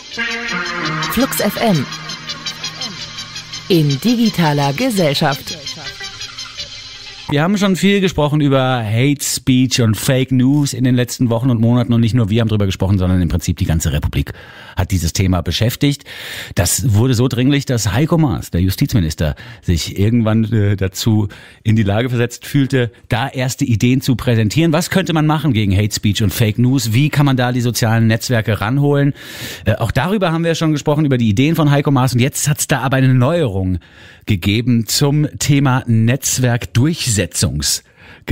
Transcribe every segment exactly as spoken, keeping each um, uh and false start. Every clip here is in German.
Flux F M in digitaler Gesellschaft. Wir haben schon viel gesprochen über Hate Speech und Fake News in den letzten Wochen und Monaten und nicht nur wir haben drüber gesprochen, sondern im Prinzip die ganze Republik hat dieses Thema beschäftigt. Das wurde so dringlich, dass Heiko Maas, der Justizminister, sich irgendwann äh, dazu in die Lage versetzt fühlte, da erste Ideen zu präsentieren. Was könnte man machen gegen Hate Speech und Fake News? Wie kann man da die sozialen Netzwerke ranholen? Äh, auch darüber haben wir schon gesprochen, über die Ideen von Heiko Maas. Und jetzt hat es da aber eine Neuerung gegeben zum Thema Netzwerkdurchsetzungsgesetz.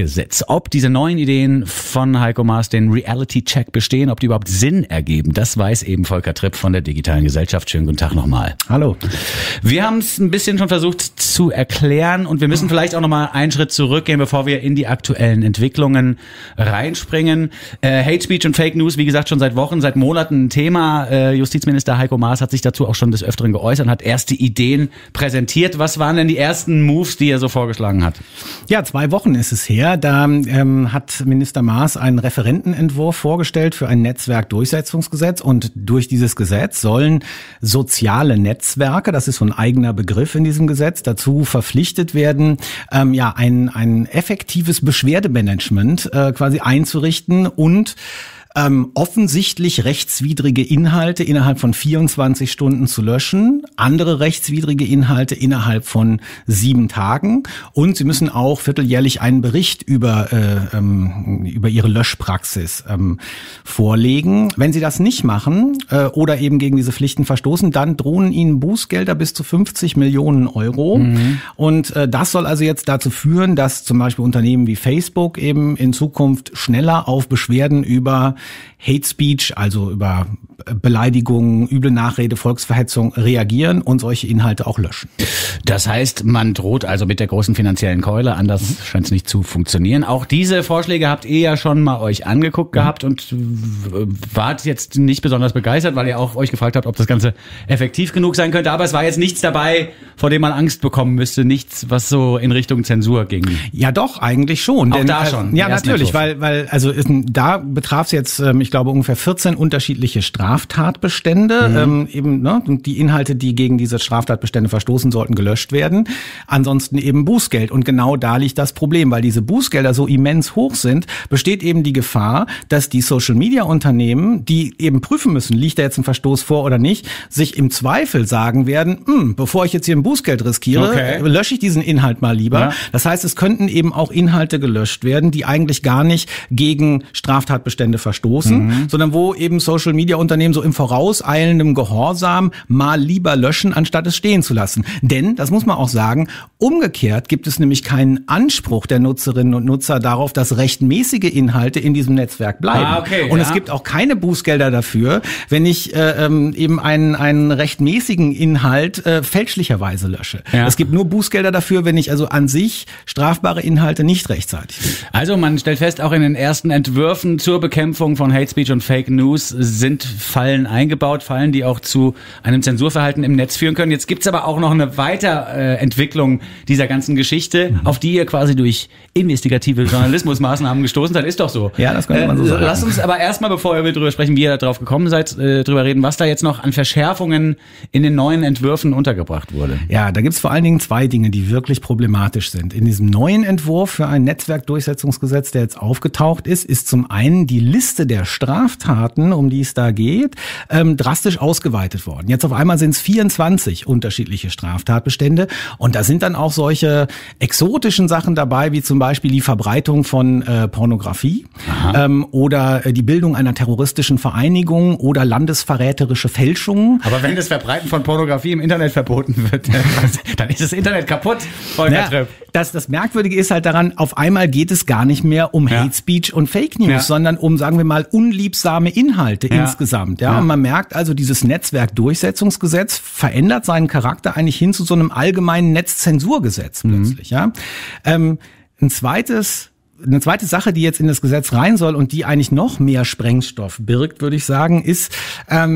Ob diese neuen Ideen von Heiko Maas den Reality-Check bestehen, ob die überhaupt Sinn ergeben, das weiß eben Volker Tripp von der digitalen Gesellschaft. Schönen guten Tag nochmal. Hallo. Wir haben es ein bisschen schon versucht zu erklären und wir müssen vielleicht auch nochmal einen Schritt zurückgehen, bevor wir in die aktuellen Entwicklungen reinspringen. Äh, Hate Speech und Fake News, wie gesagt, schon seit Wochen, seit Monaten ein Thema. Äh, Justizminister Heiko Maas hat sich dazu auch schon des Öfteren geäußert und hat erste Ideen präsentiert. Was waren denn die ersten Moves, die er so vorgeschlagen hat? Ja, zwei Wochen ist es her. Da ähm, hat Minister Maas einen Referentenentwurf vorgestellt für ein Netzwerkdurchsetzungsgesetz und durch dieses Gesetz sollen soziale Netzwerke, das ist so ein eigener Begriff in diesem Gesetz, dazu verpflichtet werden, ähm, ja ein ein effektives Beschwerdemanagement äh, quasi einzurichten und Ähm, offensichtlich rechtswidrige Inhalte innerhalb von vierundzwanzig Stunden zu löschen, andere rechtswidrige Inhalte innerhalb von sieben Tagen und sie müssen auch vierteljährlich einen Bericht über äh, ähm, über ihre Löschpraxis ähm, vorlegen. Wenn sie das nicht machen äh, oder eben gegen diese Pflichten verstoßen, dann drohen ihnen Bußgelder bis zu fünfzig Millionen Euro mhm. und äh, das soll also jetzt dazu führen, dass zum Beispiel Unternehmen wie Facebook eben in Zukunft schneller auf Beschwerden über Hate Speech, also über Beleidigungen, üble Nachrede, Volksverhetzung reagieren und solche Inhalte auch löschen. Das heißt, man droht also mit der großen finanziellen Keule, anders mhm. scheint es nicht zu funktionieren. Auch diese Vorschläge habt ihr ja schon mal euch angeguckt mhm. gehabt und wart jetzt nicht besonders begeistert, weil ihr auch euch gefragt habt, ob das Ganze effektiv genug sein könnte. Aber es war jetzt nichts dabei, vor dem man Angst bekommen müsste, nichts, was so in Richtung Zensur ging. Ja doch, eigentlich schon. Auch denn, da schon? Ja, natürlich, weil, weil also da betraf es jetzt, ich glaube, ungefähr vierzehn unterschiedliche Straftatbestände. Mhm. Ähm, eben ne, die Inhalte, die gegen diese Straftatbestände verstoßen, sollten gelöscht werden. Ansonsten eben Bußgeld. Und genau da liegt das Problem, weil diese Bußgelder so immens hoch sind, besteht eben die Gefahr, dass die Social-Media-Unternehmen, die eben prüfen müssen, liegt da jetzt ein Verstoß vor oder nicht, sich im Zweifel sagen werden, hm, bevor ich jetzt hier ein Bußgeld riskiere, okay. lösche ich diesen Inhalt mal lieber. Ja. Das heißt, es könnten eben auch Inhalte gelöscht werden, die eigentlich gar nicht gegen Straftatbestände verstoßen, mhm. sondern wo eben Social-Media-Unternehmen so im vorauseilendem Gehorsam mal lieber löschen, anstatt es stehen zu lassen. Denn, das muss man auch sagen, umgekehrt gibt es nämlich keinen Anspruch der Nutzerinnen und Nutzer darauf, dass rechtmäßige Inhalte in diesem Netzwerk bleiben. Ah, okay, und ja. es gibt auch keine Bußgelder dafür, wenn ich äh, ähm, eben einen, einen rechtmäßigen Inhalt äh, fälschlicherweise lösche. Ja. Es gibt nur Bußgelder dafür, wenn ich also an sich strafbare Inhalte nicht rechtzeitig finde. Also man stellt fest, auch in den ersten Entwürfen zur Bekämpfung von Hate Speech und Fake News sind Fallen eingebaut, Fallen, die auch zu einem Zensurverhalten im Netz führen können. Jetzt gibt's aber auch noch eine Weiterentwicklung dieser ganzen Geschichte, mhm. auf die ihr quasi durch investigative Journalismusmaßnahmen gestoßen seid. Ist doch so. Ja, das könnte man so sagen. Lass uns aber erstmal, bevor wir drüber sprechen, wie ihr darauf gekommen seid, äh, drüber reden, was da jetzt noch an Verschärfungen in den neuen Entwürfen untergebracht wurde. Ja, da gibt's vor allen Dingen zwei Dinge, die wirklich problematisch sind. In diesem neuen Entwurf für ein Netzwerkdurchsetzungsgesetz, der jetzt aufgetaucht ist, ist zum einen die Liste der Straftaten, um die es da geht, ähm, drastisch ausgeweitet worden. Jetzt auf einmal sind es vierundzwanzig unterschiedliche Straftatbestände und da sind dann auch solche exotischen Sachen dabei, wie zum Beispiel die Verbreitung von äh, Pornografie ähm, oder äh, die Bildung einer terroristischen Vereinigung oder landesverräterische Fälschungen. Aber wenn das Verbreiten von Pornografie im Internet verboten wird, dann ist das Internet kaputt, Volker ja, Tripp. Das, das Merkwürdige ist halt daran, auf einmal geht es gar nicht mehr um ja. Hate Speech und Fake News, ja. sondern um, sagen wir mal, unliebsame Inhalte ja. insgesamt. Ja? ja, und man merkt also, dieses Netzwerkdurchsetzungsgesetz verändert seinen Charakter eigentlich hin zu so einem allgemeinen Netzzensurgesetz plötzlich. Mhm. Ja, ähm, ein zweites Eine zweite Sache, die jetzt in das Gesetz rein soll und die eigentlich noch mehr Sprengstoff birgt, würde ich sagen, ist ähm,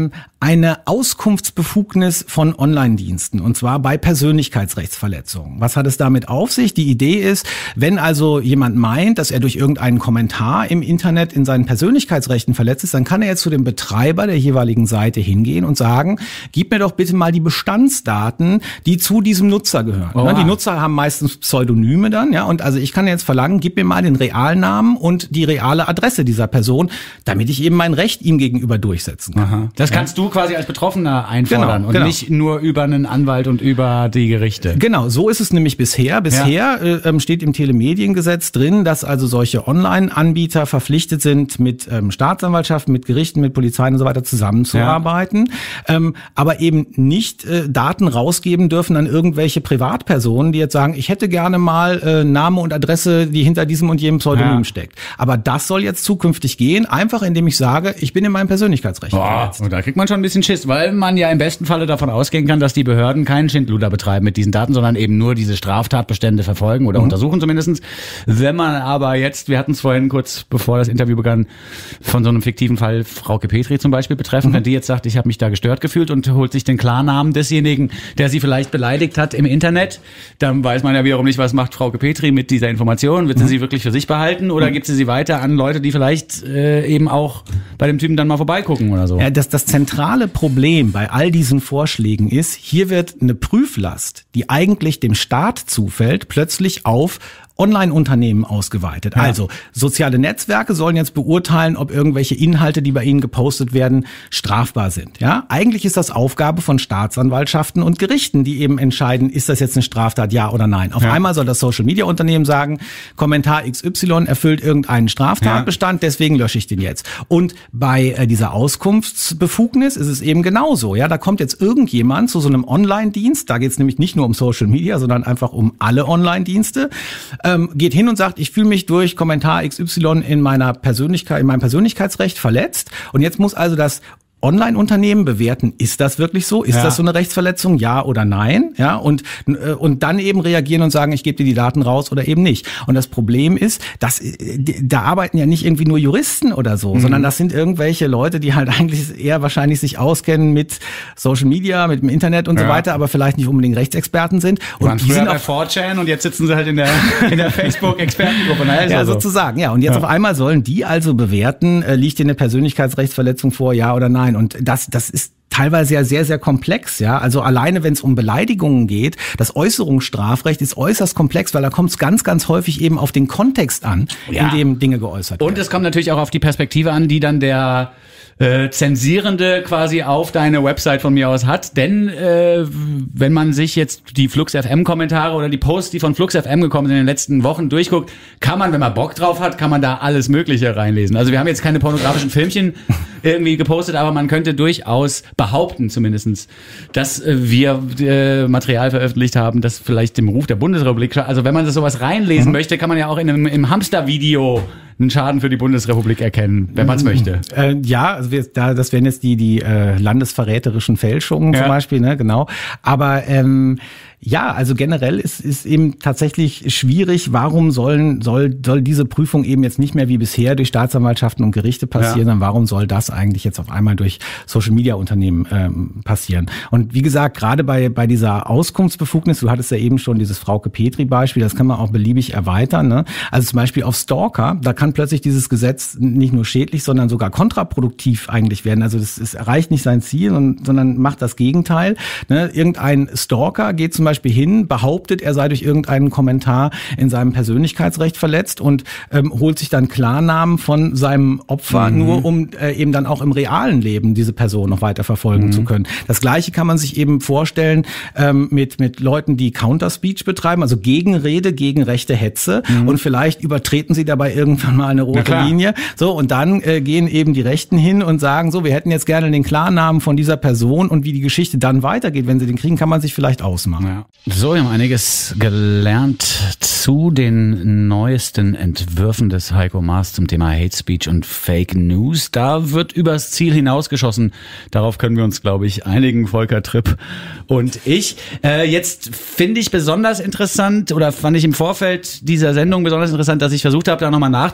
eine Auskunftsbefugnis von Online-Diensten, und zwar bei Persönlichkeitsrechtsverletzungen. Was hat es damit auf sich? Die Idee ist, wenn also jemand meint, dass er durch irgendeinen Kommentar im Internet in seinen Persönlichkeitsrechten verletzt ist, dann kann er jetzt zu dem Betreiber der jeweiligen Seite hingehen und sagen, gib mir doch bitte mal die Bestandsdaten, die zu diesem Nutzer gehören. Oha. Die Nutzer haben meistens Pseudonyme dann, ja, und also ich kann jetzt verlangen, gib mir mal den Realnamen und die reale Adresse dieser Person, damit ich eben mein Recht ihm gegenüber durchsetzen kann. Aha. Das kannst ja. du quasi als Betroffener einfordern genau, und genau. nicht nur über einen Anwalt und über die Gerichte. Genau, so ist es nämlich bisher. Bisher ja. äh, steht im Telemediengesetz drin, dass also solche Online-Anbieter verpflichtet sind, mit ähm, Staatsanwaltschaften, mit Gerichten, mit Polizeien und so weiter zusammenzuarbeiten, ja. ähm, aber eben nicht äh, Daten rausgeben dürfen an irgendwelche Privatpersonen, die jetzt sagen, ich hätte gerne mal äh, Name und Adresse, die hinter diesem und jenem Pseudonym ja. steckt. Aber das soll jetzt zukünftig gehen, einfach indem ich sage, ich bin in meinem Persönlichkeitsrecht verletzt. Und da kriegt man schon ein bisschen Schiss, weil man ja im besten Falle davon ausgehen kann, dass die Behörden keinen Schindluder betreiben mit diesen Daten, sondern eben nur diese Straftatbestände verfolgen oder mhm. untersuchen zumindestens. Wenn man aber jetzt, wir hatten es vorhin kurz bevor das Interview begann, von so einem fiktiven Fall Frauke Petri zum Beispiel betreffen, mhm. wenn die jetzt sagt, ich habe mich da gestört gefühlt und holt sich den Klarnamen desjenigen, der sie vielleicht beleidigt hat im Internet, dann weiß man ja wiederum nicht, was macht Frauke Petri mit dieser Information. Wird sie mhm. sie wirklich für sich behalten oder mhm. gibt sie sie weiter an Leute, die vielleicht äh, eben auch bei dem Typen dann mal vorbeigucken oder so? Ja, das, das zentrale Problem bei all diesen Vorschlägen ist, hier wird eine Prüflast, die eigentlich dem Staat zufällt, plötzlich auf Online-Unternehmen ausgeweitet. Ja. Also soziale Netzwerke sollen jetzt beurteilen, ob irgendwelche Inhalte, die bei ihnen gepostet werden, strafbar sind. Ja, eigentlich ist das Aufgabe von Staatsanwaltschaften und Gerichten, die eben entscheiden, ist das jetzt eine Straftat, ja oder nein. Auf ja. einmal soll das Social-Media-Unternehmen sagen, Kommentar X Y erfüllt irgendeinen Straftatbestand, ja. deswegen lösche ich den jetzt. Und bei äh, dieser Auskunftsbefugnis ist es eben genauso. Ja, da kommt jetzt irgendjemand zu so einem Online-Dienst, da geht es nämlich nicht nur um Social Media, sondern einfach um alle Online-Dienste, Ähm, geht hin und sagt, ich fühle mich durch Kommentar X Y in meiner Persönlichkeit, in meinem Persönlichkeitsrecht verletzt. Und jetzt muss also das Online-Unternehmen bewerten, ist das wirklich so? Ist ja. das so eine Rechtsverletzung? Ja oder nein? Ja, und, und dann eben reagieren und sagen, ich gebe dir die Daten raus oder eben nicht. Und das Problem ist, dass da arbeiten ja nicht irgendwie nur Juristen oder so, mhm. sondern das sind irgendwelche Leute, die halt eigentlich eher wahrscheinlich sich auskennen mit Social Media, mit dem Internet und ja. so weiter, aber vielleicht nicht unbedingt Rechtsexperten sind. Und waren die sind bei four chan und jetzt sitzen sie halt in der, in der Facebook-Expertengruppe. Naja, ja, also. sozusagen. Ja, und jetzt ja. auf einmal sollen die also bewerten, äh, liegt dir eine Persönlichkeitsrechtsverletzung vor, ja oder nein? Und das, das ist teilweise ja sehr, sehr komplex, ja. Also alleine, wenn es um Beleidigungen geht, das Äußerungsstrafrecht ist äußerst komplex, weil da kommt es ganz, ganz häufig eben auf den Kontext an, ja. in dem Dinge geäußert werden. Und es kommt natürlich auch auf die Perspektive an, die dann der äh, Zensierende quasi auf deine Website von mir aus hat. Denn äh, wenn man sich jetzt die Flux F M-Kommentare oder die Posts, die von Flux F M gekommen sind in den letzten Wochen durchguckt, kann man, wenn man Bock drauf hat, kann man da alles Mögliche reinlesen. Also wir haben jetzt keine pornografischen Filmchen irgendwie gepostet, aber man könnte durchaus behaupten zumindestens, dass äh, wir äh, Material veröffentlicht haben, das vielleicht dem Ruf der Bundesrepublik, also wenn man das sowas reinlesen mhm. möchte, kann man ja auch in einem im Hamster-Video einen Schaden für die Bundesrepublik erkennen, wenn man es möchte. Äh, ja, also wir, da, das wären jetzt die die äh, landesverräterischen Fälschungen ja. zum Beispiel, ne, genau. Aber ähm, ja, also generell ist ist eben tatsächlich schwierig, warum sollen soll soll diese Prüfung eben jetzt nicht mehr wie bisher durch Staatsanwaltschaften und Gerichte passieren, ja. sondern warum soll das eigentlich jetzt auf einmal durch Social-Media-Unternehmen ähm, passieren? Und wie gesagt, gerade bei bei dieser Auskunftsbefugnis, du hattest ja eben schon dieses Frauke Petri-Beispiel, das kann man auch beliebig erweitern, ne? Also zum Beispiel auf Stalker, da kann plötzlich dieses Gesetz nicht nur schädlich, sondern sogar kontraproduktiv eigentlich werden. Also das, es erreicht nicht sein Ziel, und, sondern macht das Gegenteil. Ne? Irgendein Stalker geht zum Beispiel hin, behauptet, er sei durch irgendeinen Kommentar in seinem Persönlichkeitsrecht verletzt und ähm, holt sich dann Klarnamen von seinem Opfer, mhm. nur um äh, eben dann auch im realen Leben diese Person noch weiter verfolgen mhm. zu können. Das Gleiche kann man sich eben vorstellen ähm, mit mit Leuten, die Counterspeech betreiben, also Gegenrede gegen rechte Hetze, mhm. und vielleicht übertreten sie dabei irgendwann mal eine rote Linie. So, und dann äh, gehen eben die Rechten hin und sagen, so, wir hätten jetzt gerne den Klarnamen von dieser Person, und wie die Geschichte dann weitergeht, wenn sie den kriegen, kann man sich vielleicht ausmachen. Ja. So, wir haben einiges gelernt zu den neuesten Entwürfen des Heiko Maas zum Thema Hate Speech und Fake News. Da wird übers Ziel hinausgeschossen. Darauf können wir uns, glaube ich, einigen, Volker Tripp und ich. Äh, jetzt finde ich besonders interessant, oder fand ich im Vorfeld dieser Sendung besonders interessant, dass ich versucht habe, da nochmal nachzugucken,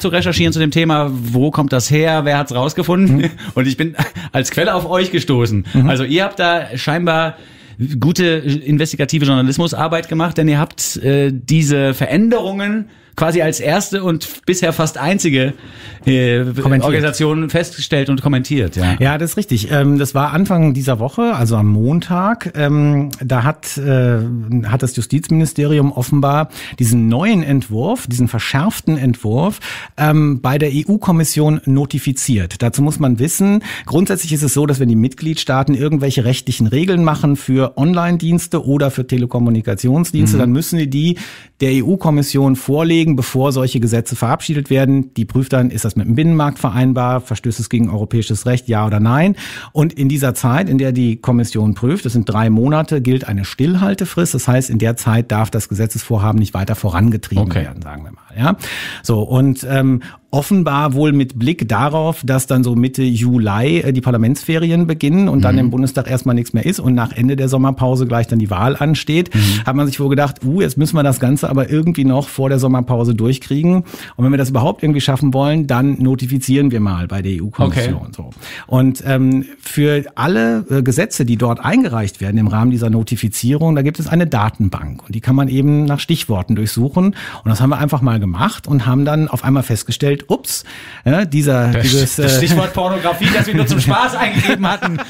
zu recherchieren zu dem Thema, wo kommt das her, wer hat's rausgefunden? Mhm. Und ich bin als Quelle auf euch gestoßen. Mhm. Also ihr habt da scheinbar gute investigative Journalismusarbeit gemacht, denn ihr habt äh, diese Veränderungen quasi als erste und bisher fast einzige äh, Organisation festgestellt und kommentiert. Ja, ja, das ist richtig. Ähm, das war Anfang dieser Woche, also am Montag. Ähm, da hat, äh, hat das Justizministerium offenbar diesen neuen Entwurf, diesen verschärften Entwurf ähm, bei der E U-Kommission notifiziert. Dazu muss man wissen, grundsätzlich ist es so, dass wenn die Mitgliedstaaten irgendwelche rechtlichen Regeln machen für Online-Dienste oder für Telekommunikationsdienste, mhm. dann müssen die die der E U-Kommission vorlegen, bevor solche Gesetze verabschiedet werden. Die prüft dann, ist das mit dem Binnenmarkt vereinbar, verstößt es gegen europäisches Recht, ja oder nein. Und in dieser Zeit, in der die Kommission prüft, das sind drei Monate, gilt eine Stillhaltefrist. Das heißt, in der Zeit darf das Gesetzesvorhaben nicht weiter vorangetrieben okay. werden, sagen wir mal. Ja, so und ähm, offenbar wohl mit Blick darauf, dass dann so Mitte Juli äh, die Parlamentsferien beginnen und dann mhm. im Bundestag erstmal nichts mehr ist und nach Ende der Sommerpause gleich dann die Wahl ansteht, mhm. hat man sich wohl gedacht, uh, jetzt müssen wir das Ganze aber irgendwie noch vor der Sommerpause durchkriegen. Und wenn wir das überhaupt irgendwie schaffen wollen, dann notifizieren wir mal bei der E U-Kommission. Okay. So. Und ähm, für alle äh, Gesetze, die dort eingereicht werden im Rahmen dieser Notifizierung, da gibt es eine Datenbank und die kann man eben nach Stichworten durchsuchen. Und das haben wir einfach mal gemacht und haben dann auf einmal festgestellt, ups, ja, dieser das, dieses das Stichwort Pornografie, das wir nur zum Spaß eingegeben hatten,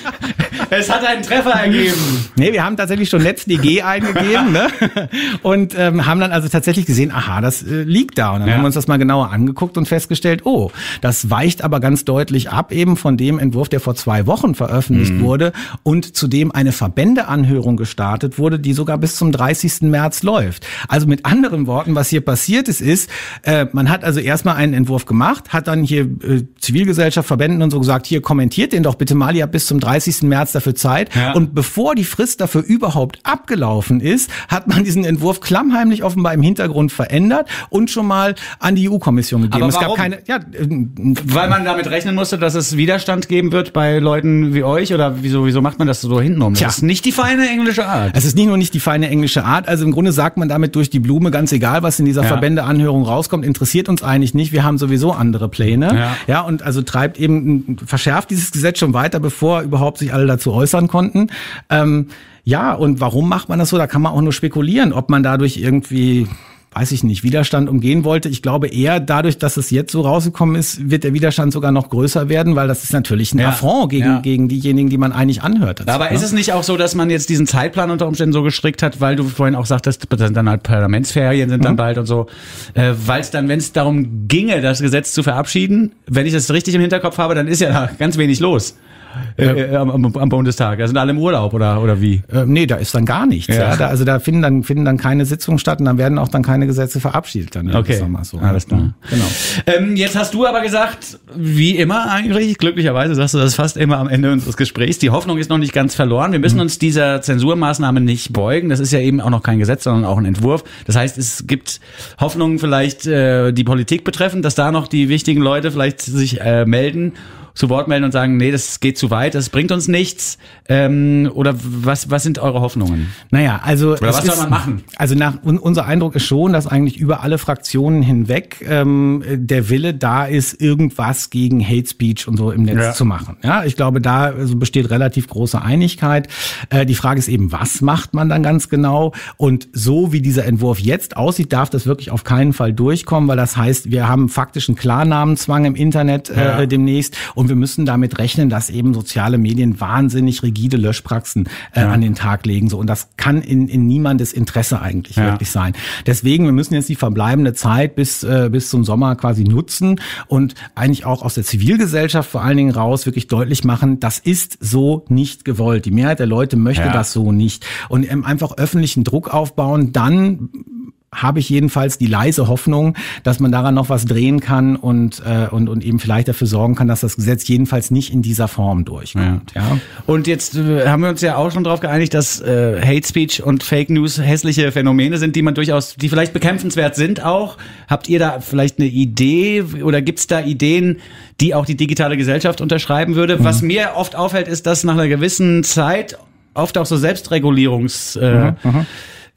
es hat einen Treffer ergeben. Nee, wir haben tatsächlich schon NetzDG eingegeben, ne? Und ähm, haben dann also tatsächlich gesehen, aha, das äh, liegt da. Und dann ja. haben wir uns das mal genauer angeguckt und festgestellt, oh, das weicht aber ganz deutlich ab eben von dem Entwurf, der vor zwei Wochen veröffentlicht mhm. wurde und zu dem eine Verbändeanhörung gestartet wurde, die sogar bis zum dreißigsten März läuft. Also mit anderen Worten, was hier passiert ist, ist, äh, man hat also erstmal einen Entwurf gemacht, hat dann hier äh, Zivilgesellschaft, Verbänden und so gesagt, hier kommentiert den doch bitte mal, ihr habt bis zum dreißigsten März dafür Zeit. Ja. Und bevor die Frist dafür überhaupt abgelaufen ist, hat man diesen Entwurf klammheimlich offenbar im Hintergrund verändert und schon mal an die E U-Kommission gegeben. Aber es warum? gab keine, ja, weil man damit rechnen musste, dass es Widerstand geben wird bei Leuten wie euch oder wieso, wieso macht man das so hintenrum? Das Tja. ist nicht die feine englische Art. Es ist nicht nur nicht die feine englische Art, also im Grunde sagt man damit durch die Blume, ganz egal, was in dieser ja. Verbändeanhörung rauskommt, interessiert uns eigentlich nicht, wir haben sowieso andere Pläne. Ja, ja und also treibt eben, verschärft dieses Gesetz schon weiter, bevor überhaupt sich alle dazu äußern konnten. Ähm, ja, und warum macht man das so? Da kann man auch nur spekulieren, ob man dadurch irgendwie, weiß ich nicht, Widerstand umgehen wollte. Ich glaube eher dadurch, dass es jetzt so rausgekommen ist, wird der Widerstand sogar noch größer werden, weil das ist natürlich ein ja. Affront gegen, ja. gegen diejenigen, die man eigentlich anhört. Dazu, aber ne? Ist es nicht auch so, dass man jetzt diesen Zeitplan unter Umständen so gestrickt hat, weil du vorhin auch sagtest, dann halt Parlamentsferien sind dann mhm. bald und so, äh, weil es dann, wenn es darum ginge, das Gesetz zu verabschieden, wenn ich das richtig im Hinterkopf habe, dann ist ja da ganz wenig los. Äh, am, am Bundestag, da sind alle im Urlaub oder oder wie? Äh, nee, da ist dann gar nichts. Ja. Ja. Da, also da finden dann finden dann keine Sitzungen statt und dann werden auch dann keine Gesetze verabschiedet. Dann okay, mal so. Alles klar. Genau. Ähm, jetzt hast du aber gesagt, wie immer eigentlich, glücklicherweise sagst du das fast immer am Ende unseres Gesprächs, die Hoffnung ist noch nicht ganz verloren. Wir müssen mhm. uns dieser Zensurmaßnahme nicht beugen. Das ist ja eben auch noch kein Gesetz, sondern auch ein Entwurf. Das heißt, es gibt Hoffnungen vielleicht äh, die Politik betreffend, dass da noch die wichtigen Leute vielleicht sich äh, melden, zu Wort melden und sagen, nee, das geht zu weit, das bringt uns nichts. Ähm, oder was was sind eure Hoffnungen? Naja, also oder was soll man machen? Also nach un, unser Eindruck ist schon, dass eigentlich über alle Fraktionen hinweg ähm, der Wille da ist, irgendwas gegen Hate Speech und so im Netz ja. zu machen. Ja, ich glaube, da also besteht relativ große Einigkeit. Äh, die Frage ist eben, was macht man dann ganz genau? Und so wie dieser Entwurf jetzt aussieht, darf das wirklich auf keinen Fall durchkommen, weil das heißt, wir haben faktisch einen Klarnamenzwang im Internet äh, ja. demnächst und wir müssen damit rechnen, dass eben soziale Medien wahnsinnig rigide Löschpraxen äh, ja. an den Tag legen. So, und das kann in, in niemandes Interesse eigentlich ja. wirklich sein. Deswegen, wir müssen jetzt die verbleibende Zeit bis, äh, bis zum Sommer quasi nutzen und eigentlich auch aus der Zivilgesellschaft vor allen Dingen raus wirklich deutlich machen, das ist so nicht gewollt. Die Mehrheit der Leute möchte ja. das so nicht. Und ähm, einfach öffentlichen Druck aufbauen, dann habe ich jedenfalls die leise Hoffnung, dass man daran noch was drehen kann und äh, und und eben vielleicht dafür sorgen kann, dass das Gesetz jedenfalls nicht in dieser Form durchkommt. Ja. Ja. Und jetzt äh, haben wir uns ja auch schon darauf geeinigt, dass äh, Hate Speech und Fake News hässliche Phänomene sind, die man durchaus, die vielleicht bekämpfenswert sind auch. Habt ihr da vielleicht eine Idee oder gibt's da Ideen, die auch die digitale Gesellschaft unterschreiben würde? Mhm. Was mir oft auffällt, ist, dass nach einer gewissen Zeit oft auch so Selbstregulierungs äh, mhm.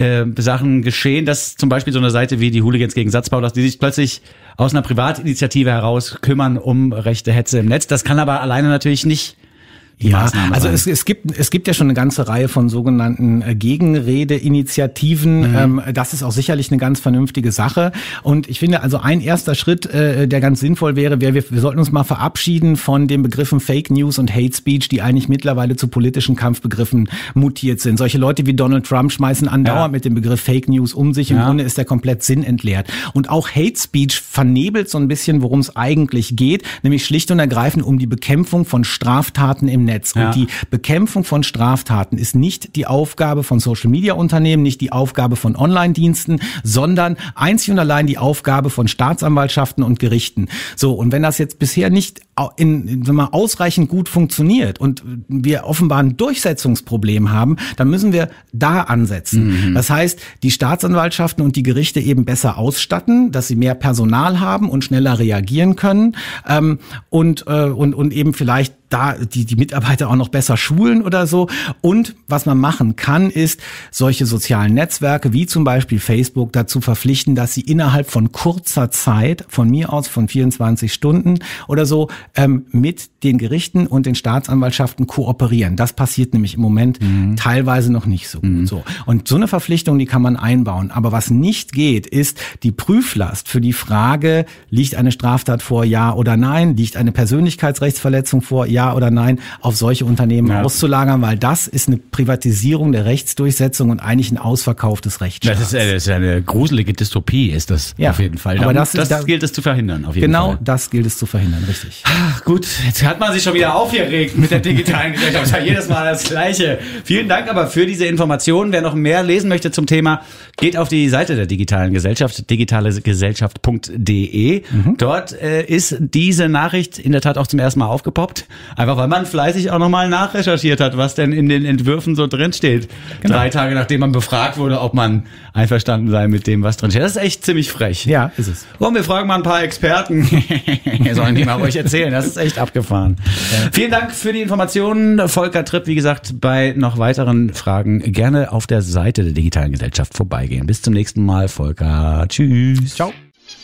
äh, Sachen geschehen, dass zum Beispiel so eine Seite wie die Hooligans gegen Satzbau, dass die sich plötzlich aus einer Privatinitiative heraus kümmern um rechte Hetze im Netz. Das kann aber alleine natürlich nicht die Ja, Maßnahme also sein. es, es gibt es gibt ja schon eine ganze Reihe von sogenannten äh, Gegenredeinitiativen. Mhm. Ähm, das ist auch sicherlich eine ganz vernünftige Sache. Und ich finde, also ein erster Schritt, äh, der ganz sinnvoll wäre, wäre, wir, wir sollten uns mal verabschieden von den Begriffen Fake News und Hate Speech, die eigentlich mittlerweile zu politischen Kampfbegriffen mutiert sind. Solche Leute wie Donald Trump schmeißen andauernd Ja. mit dem Begriff Fake News um sich. Im Ja. Grunde ist der komplett sinnentleert. Und auch Hate Speech vernebelt so ein bisschen, worum es eigentlich geht, nämlich schlicht und ergreifend um die Bekämpfung von Straftaten im Netz. Ja. Und die Bekämpfung von Straftaten ist nicht die Aufgabe von Social-Media-Unternehmen, nicht die Aufgabe von Online-Diensten, sondern einzig und allein die Aufgabe von Staatsanwaltschaften und Gerichten. So, und wenn das jetzt bisher nicht in, in, sagen wir mal, ausreichend gut funktioniert und wir offenbar ein Durchsetzungsproblem haben, dann müssen wir da ansetzen. Mhm. Das heißt, die Staatsanwaltschaften und die Gerichte eben besser ausstatten, dass sie mehr Personal haben und schneller reagieren können, ähm, und, äh, und, und eben vielleicht da die, die Mitarbeiter auch noch besser schulen oder so. Und was man machen kann, ist, solche sozialen Netzwerke wie zum Beispiel Facebook dazu verpflichten, dass sie innerhalb von kurzer Zeit, von mir aus von vierundzwanzig Stunden oder so, ähm, mit den Gerichten und den Staatsanwaltschaften kooperieren. Das passiert nämlich im Moment mhm. teilweise noch nicht so gut. Mhm. So. Und so eine Verpflichtung, die kann man einbauen. Aber was nicht geht, ist die Prüflast für die Frage, liegt eine Straftat vor, ja oder nein? Liegt eine Persönlichkeitsrechtsverletzung vor, ja oder nein, auf solche Unternehmen ja. auszulagern, weil das ist eine Privatisierung der Rechtsdurchsetzung und eigentlich ein Ausverkauf des Rechtsstaats. Das ist, das ist eine gruselige Dystopie, ist das ja. auf jeden Fall. Aber das, das, ist, das gilt es zu verhindern, auf jeden genau Fall. Genau das gilt es zu verhindern, richtig. Ach, gut, jetzt hat man sich schon wieder aufgeregt mit der digitalen Gesellschaft. Das ist ja jedes Mal das Gleiche. Vielen Dank aber für diese Informationen. Wer noch mehr lesen möchte zum Thema, geht auf die Seite der digitalen Gesellschaft, digitale gesellschaft punkt de. Mhm. Dort äh, ist diese Nachricht in der Tat auch zum ersten Mal aufgepoppt. Einfach weil man fleißig auch nochmal nachrecherchiert hat, was denn in den Entwürfen so drinsteht. Genau. Drei Tage nachdem man befragt wurde, ob man einverstanden sei mit dem, was drinsteht. Das ist echt ziemlich frech. Ja, ist es. Und wir fragen mal ein paar Experten. Sollen die mal euch erzählen. Das ist echt abgefahren. Ja. Vielen Dank für die Informationen. Volker Tripp, wie gesagt, bei noch weiteren Fragen gerne auf der Seite der digitalen Gesellschaft vorbeigehen. Bis zum nächsten Mal, Volker. Tschüss. Ciao.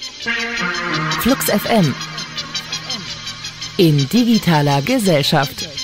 Flux F M. In digitaler Gesellschaft.